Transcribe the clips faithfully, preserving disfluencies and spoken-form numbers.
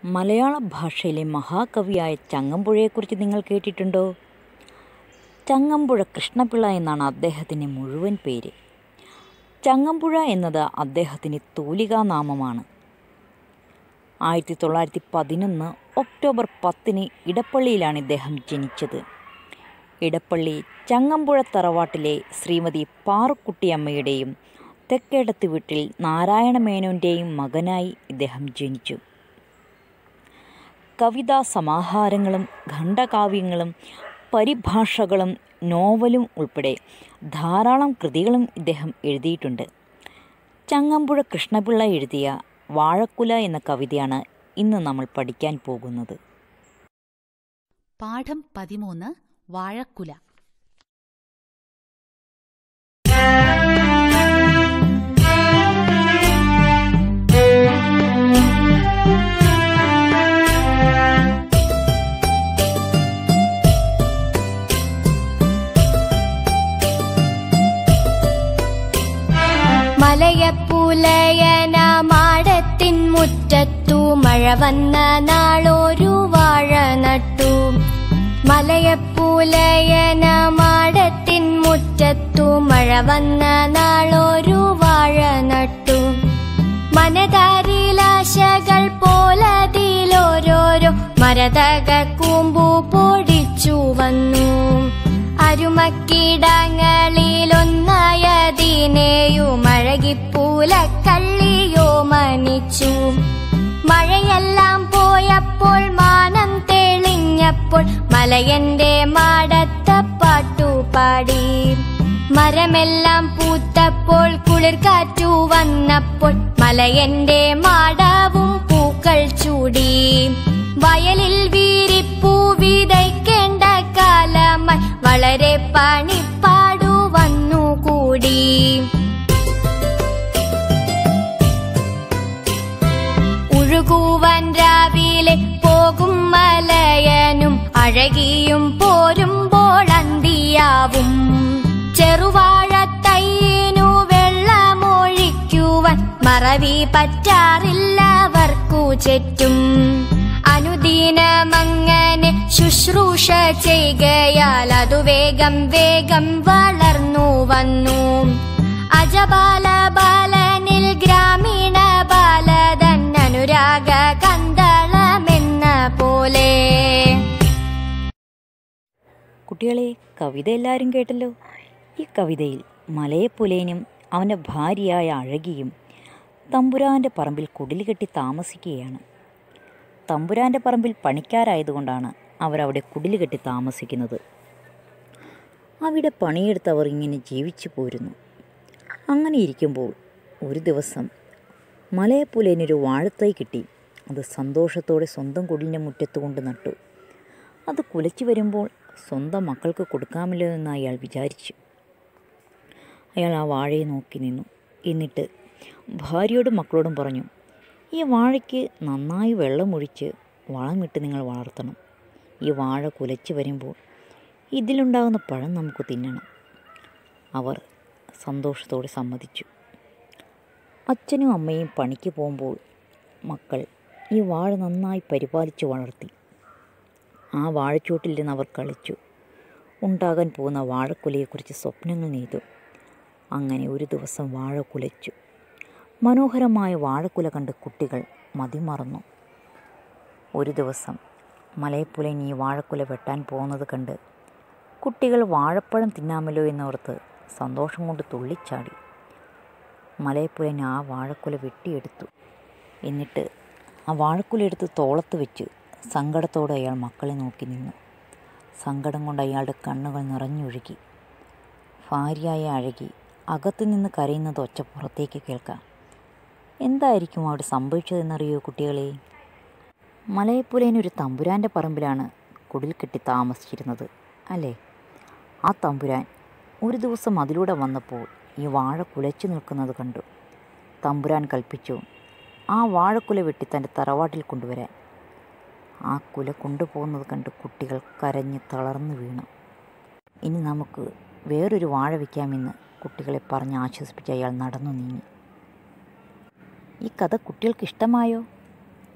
മലയാള ഭാഷയിലെ മഹാകവിയായ ചങ്ങമ്പുഴയെക്കുറിച്ച് നിങ്ങൾ കേട്ടിട്ടുണ്ടോ? ചങ്ങമ്പുഴ കൃഷ്ണപിള്ള എന്നാണ് അദ്ദേഹത്തിൻ്റെ മുഴുവൻ പേര്. ചങ്ങമ്പുഴ എന്നത് അദ്ദേഹത്തിൻ്റെ തൂലികാനാമമാണ്. ആയിരത്തി തൊള്ളായിരത്തി പതിനൊന്ന് ഒക്ടോബർ പത്തിന് ഇടപ്പള്ളിയിലാണ് ഇദ്ദേഹം ജനിച്ചത്. ഇടപ്പള്ളി ചങ്ങമ്പുഴ തറവാട്ടിലെ ശ്രീമതി പാറുക്കുട്ടിയമ്മയുടെയും തെക്കേടത്ത് വീട്ടിൽ നാരായണ മേനോൻ്റെയും മകനായി ഇദ്ദേഹം ജനിച്ചു. കവിതാ സമാഹാരങ്ങളും ഖണ്ഡകാവ്യങ്ങളും പരിഭാഷകളും നോവലും ഉൾപ്പെടെ ധാരാളം കൃതികളും ഇദ്ദേഹം എഴുതിയിട്ടുണ്ട്. ചങ്ങമ്പുഴ കൃഷ്ണപിള്ള എഴുതിയ വാഴക്കുല എന്ന കവിതയാണ് ഇന്ന് നമ്മൾ പഠിക്കാൻ പോകുന്നത്. പാഠം പതിമൂന്ന്. വാഴക്കുല. മലയപ്പുലയന മാടത്തിൻ മുറ്റത്തു മഴ വന്ന നാളൊരു വാഴ നട്ടു. മലയപ്പുലയന മാടത്തിൻ മുറ്റത്തു മഴ വന്ന നാളൊരു വാഴ നട്ടു. മനതാരിലാശകൾ പോലതിലോരോരോ മരതക കൂമ്പു പൊടിച്ചു വന്നു. അരുമക്കിടങ്ങളിലൊന്നായതിനെയും അഴകിപ്പൂലക്കള്ളിയോ മനിച്ചു. മഴയെല്ലാം പോയപ്പോൾ മാനം തെളിഞ്ഞപ്പോൾ മലയന്റെ മാടത്ത പാട്ടുപാടി. മരമെല്ലാം പൂത്തപ്പോൾ കുളിർക്കാറ്റു വന്നപ്പോൾ മലയന്റെ മാടവും പൂക്കൾ ചൂടി. വയലിൽ വീരിപ്പൂ വിതയ്ക്കേണ്ട കാലമായി വളരെ പണിപ്പാടു വന്നുകൂടി. ഉഴുകുവാൻ രാവിലെ പോകും മലയനും അഴകിയും പോരുമ്പോൾ അന്തിയാവും. ചെറുവാഴത്തൈനു വെള്ളമൊഴിക്കുവാൻ മറവി പറ്റാറില്ലവർക്കു ചുറ്റും. അനുദിനമങ്ങനെ ശുശ്രൂഷ ചെയ്കയാൽ അതു വേഗം വേഗം വളർന്നു വന്നു. അജബാല ബാലനിൽ ഗ്രാമീണ ബാലതൻ അനുരാഗ കന്തളമെന്ന പോലെ. കുട്ടികളെ, കവിത എല്ലാവരും കേട്ടല്ലോ. ഈ കവിതയിൽ മലയപ്പുലയനും അവൻ്റെ ഭാര്യയായ അഴകിയും തമ്പുരാൻ്റെ പറമ്പിൽ കുടിൽ കെട്ടി താമസിക്കുകയാണ്. തമ്പുരാൻ്റെ പറമ്പിൽ പണിക്കാരായതുകൊണ്ടാണ് അവരവിടെ കുടിൽ കെട്ടി താമസിക്കുന്നത്. അവിടെ പണിയെടുത്തവർ ഇങ്ങനെ ജീവിച്ചു പോരുന്നു. അങ്ങനെ ഇരിക്കുമ്പോൾ ഒരു ദിവസം മലയപ്പുലയനൊരു വാഴത്തൈ കിട്ടി. അത് സന്തോഷത്തോടെ സ്വന്തം കുടിലിൻ്റെ മുറ്റത്ത് കൊണ്ട് നട്ടു. അത് കുലച്ചു വരുമ്പോൾ സ്വന്തം മക്കൾക്ക് കൊടുക്കാമല്ലോ എന്ന് അയാൾ വിചാരിച്ചു. അയാൾ ആ വാഴയെ നോക്കി നിന്നു. എന്നിട്ട് ഭാര്യയോടും മക്കളോടും പറഞ്ഞു, ഈ വാഴയ്ക്ക് നന്നായി വെള്ളമൊഴിച്ച് വളമിട്ട് നിങ്ങൾ വളർത്തണം. ഈ വാഴ കുലച്ച് വരുമ്പോൾ ഇതിലുണ്ടാകുന്ന പഴം നമുക്ക് തിന്നണം. അവർ സന്തോഷത്തോടെ സമ്മതിച്ചു. അച്ഛനും അമ്മയും പണിക്ക് പോകുമ്പോൾ മക്കൾ ഈ വാഴ നന്നായി പരിപാലിച്ച് വളർത്തി. ആ വാഴച്ചോട്ടിലിരുന്ന് അവർ കളിച്ചു. ഉണ്ടാകാൻ പോകുന്ന വാഴക്കുലയെക്കുറിച്ച് സ്വപ്നങ്ങൾ നെയ്തു. അങ്ങനെ ഒരു ദിവസം വാഴ കുലച്ചു. മനോഹരമായ വാഴക്കുല കണ്ട് കുട്ടികൾ മതിമറന്നു. ഒരു ദിവസം മലയപ്പുലയൻ ഈ വാഴക്കുല വെട്ടാൻ പോകുന്നത് കണ്ട് കുട്ടികൾ വാഴപ്പഴം തിന്നാമല്ലോ എന്നോർത്ത് സന്തോഷം കൊണ്ട് തുള്ളിച്ചാടി. മലയപ്പുലയൻ ആ വാഴക്കുല വെട്ടിയെടുത്തു. എന്നിട്ട് ആ വാഴക്കുല എടുത്ത് തോളത്ത് വെച്ച് സങ്കടത്തോടെ അയാൾ മക്കളെ നോക്കി നിന്നു. സങ്കടം കൊണ്ട് അയാളുടെ കണ്ണുകൾ നിറഞ്ഞൊഴുകി. ഭാര്യയായ അഴകി അകത്തു നിന്ന് കരയുന്നത് ഒച്ച പുറത്തേക്ക് കേൾക്കാം. എന്തായിരിക്കും അവിടെ സംഭവിച്ചതെന്നറിയോ കുട്ടികളെ? മലയപ്പുലയൻ ഒരു തമ്പുരാൻ്റെ പറമ്പിലാണ് കുടിൽ കെട്ടി താമസിച്ചിരുന്നത് അല്ലേ? ആ തമ്പുരാൻ ഒരു ദിവസം അതിലൂടെ വന്നപ്പോൾ ഈ വാഴ കുലച്ചു നിൽക്കുന്നത് കണ്ടു. തമ്പുരാൻ കൽപ്പിച്ചു ആ വാഴക്കുല വെട്ടി തൻ്റെ തറവാട്ടിൽ കൊണ്ടുവരാൻ. ആ കുല കൊണ്ടുപോകുന്നത് കണ്ട് കുട്ടികൾ കരഞ്ഞ് തളർന്നു വീണു. ഇനി നമുക്ക് വേറൊരു വാഴ വയ്ക്കാമെന്ന് കുട്ടികളെ പറഞ്ഞ് ആശ്വസിപ്പിച്ച് അയാൾ നടന്നു നീങ്ങി. ഈ കഥ കുട്ടികൾക്ക് ഇഷ്ടമായോ?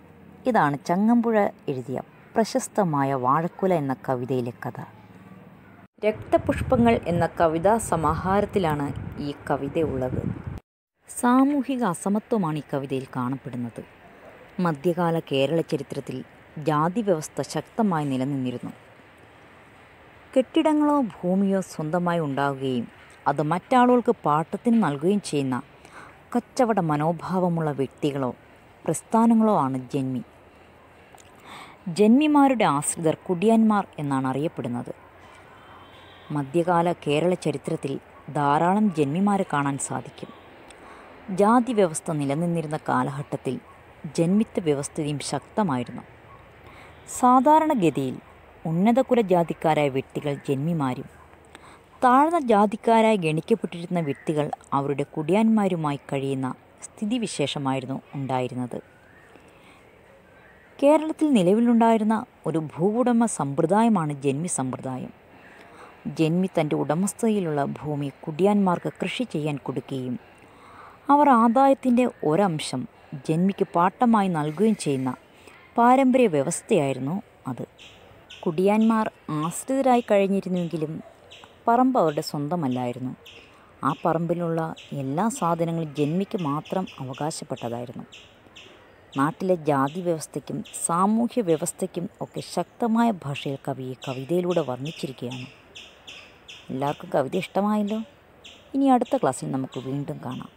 ഇതാണ് ചങ്ങമ്പുഴ എഴുതിയ പ്രശസ്തമായ വാഴക്കുല എന്ന കവിതയിലെ കഥ. രക്തപുഷ്പങ്ങൾ എന്ന കവിതാ സമാഹാരത്തിലാണ് ഈ കവിതയുള്ളത്. സാമൂഹിക അസമത്വമാണ് ഈ കവിതയിൽ കാണപ്പെടുന്നത്. മധ്യകാല കേരള ചരിത്രത്തിൽ ജാതി വ്യവസ്ഥ ശക്തമായി നിലനിന്നിരുന്നു. കെട്ടിടങ്ങളോ ഭൂമിയോ സ്വന്തമായി ഉണ്ടാവുകയും അത് മറ്റാളുകൾക്ക് പാട്ടത്തിന് നൽകുകയും ചെയ്യുന്ന കച്ചവട മനോഭാവമുള്ള വ്യക്തികളോ പ്രസ്ഥാനങ്ങളോ ആണ് ജന്മി. ജന്മിമാരുടെ ആശ്രിതർ കുടിയാന്മാർ എന്നാണ് അറിയപ്പെടുന്നത്. മധ്യകാല കേരള ചരിത്രത്തിൽ ധാരാളം ജന്മിമാരെ കാണാൻ സാധിക്കും. ജാതി വ്യവസ്ഥ നിലനിന്നിരുന്ന കാലഘട്ടത്തിൽ ജന്മിത്വ വ്യവസ്ഥയും ശക്തമായിരുന്നു. സാധാരണഗതിയിൽ ഉന്നത കുലജാതിക്കാരായ വ്യക്തികൾ ജന്മിമാരും താഴ്ന്ന ജാതിക്കാരായി ഗണിക്കപ്പെട്ടിരുന്ന വ്യക്തികൾ അവരുടെ കുടിയാന്മാരുമായി കഴിയുന്ന സ്ഥിതിവിശേഷമായിരുന്നു ഉണ്ടായിരുന്നത്. കേരളത്തിൽ നിലവിലുണ്ടായിരുന്ന ഒരു ഭൂവുടമ സമ്പ്രദായമാണ് ജന്മി സമ്പ്രദായം. ജന്മി തൻ്റെ ഉടമസ്ഥതയിലുള്ള ഭൂമി കുടിയാന്മാർക്ക് കൃഷി ചെയ്യാൻ കൊടുക്കുകയും അവർ ആദായത്തിൻ്റെ ഒരംശം ജന്മിക്ക് പാട്ടമായി നൽകുകയും ചെയ്യുന്ന പാരമ്പര്യ വ്യവസ്ഥയായിരുന്നു അത്. കുടിയാന്മാർ ആശ്രിതരായി കഴിഞ്ഞിരുന്നുവെങ്കിലും പറമ്പ് അവരുടെ സ്വന്തമല്ലായിരുന്നു. ആ പറമ്പിലുള്ള എല്ലാ സാധനങ്ങളും ജന്മിക്ക് മാത്രം അവകാശപ്പെട്ടതായിരുന്നു. നാട്ടിലെ ജാതി വ്യവസ്ഥയ്ക്കും സാമൂഹ്യ വ്യവസ്ഥയ്ക്കും ഒക്കെ ശക്തമായ ഭാഷയിൽ കവി കവിതയിലൂടെ വർണ്ണിച്ചിരിക്കുകയാണ്. എല്ലാവർക്കും കവിത ഇഷ്ടമായല്ലോ. ഇനി അടുത്ത ക്ലാസ്സിൽ നമുക്ക് വീണ്ടും കാണാം.